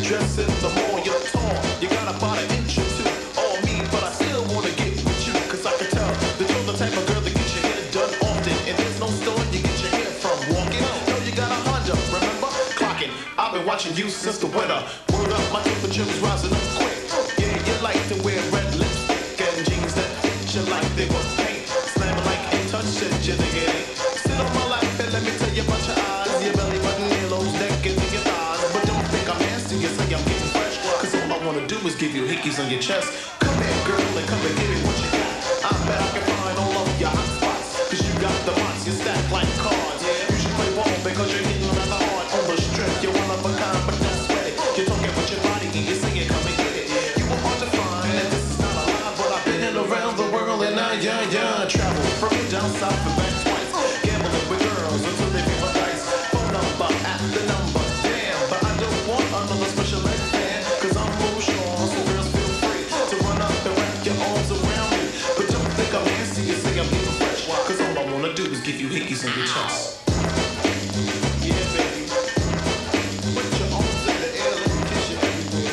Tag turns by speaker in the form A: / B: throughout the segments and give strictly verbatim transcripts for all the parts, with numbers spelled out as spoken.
A: dress in the mall, you're tall. You got about an inch or two on me, but I still wanna get with you. Cause I can tell that you're the type of girl that gets your hair done often. And there's no store you get your hair from walking. No, you got a Honda, remember? Clocking. I've been watching you since the winter. Word up, my temperature is rising up quick. Yeah, you like to wear red lipstick and jeans that fit you like they were paint. Slamming like ain't touch shit, you think it ain't. Sit on my lap and let me tell you about your eyes, your belly button, earlobes, neck, and your thighs. But don't think I'm nasty, you say I'm getting fresh. Cause all I wanna do is give you hickeys on your chest. Come here, girl, and come and give me what you got. I bet I can find all of your hot spots. Cause you got the box, you stack like cards. You should play ball because you're hitting rather hard on the strip. You're one of a kind, but don't sweat it. You're talking with your body, you say it, come and get it. You were hard to find, and this is not a lie, but I've been around the world and I, yeah, yeah, travel from down south and back twice. Gambling with girls until they feel my dice. Phone number at the number, damn, but I don't want another special ed fan. Cause I'm Lil Sean, so girls feel free to run up and wrap your arms around me. But don't think I'm nasty, you say I'm getting fresh. Cause all I wanna do is give you hickeys on your chest. Yeah, baby. Put your arms in the air, let me kiss you everywhere.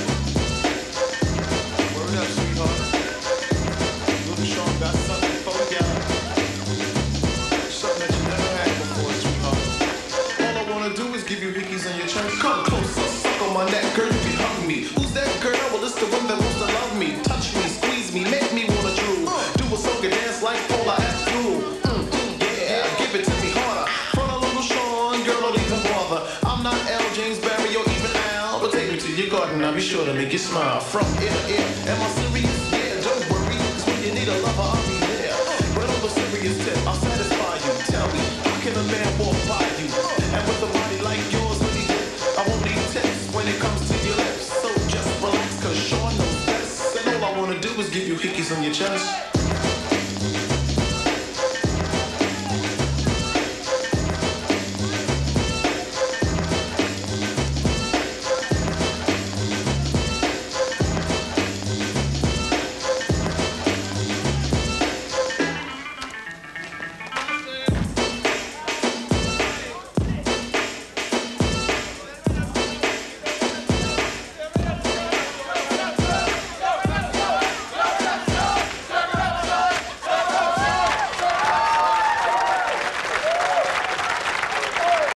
A: Word up, sweetheart. Lil Sean got something for ya. Something that you never had before, sweetheart. All I wanna do is give you hickeys on your chest. Come closer, suck on my neck, girl, you can hug me. Who's that girl? Well, it's the one that wants to love me. Touch me, squeeze me, make me wanna drool. Do a soca dance like Paula Abdul. Mm, mm, yeah, give it to me harder. Front a little Sean, girl, don't even bother. I'm not L, James Barry, or even Al, but take me to your garden, I'll be sure to make you smile. From ear to ear, am I serious? Yeah, don't worry, cause when you need a lover, I'll be there. But on the serious tip, I'll satisfy you. Tell me, how can a man walk by you? And with a body like yours, honey, I won't need tips when it comes to your lips. So just relax, cause Sean knows best. And all I wanna do is give you hickeys on your chest.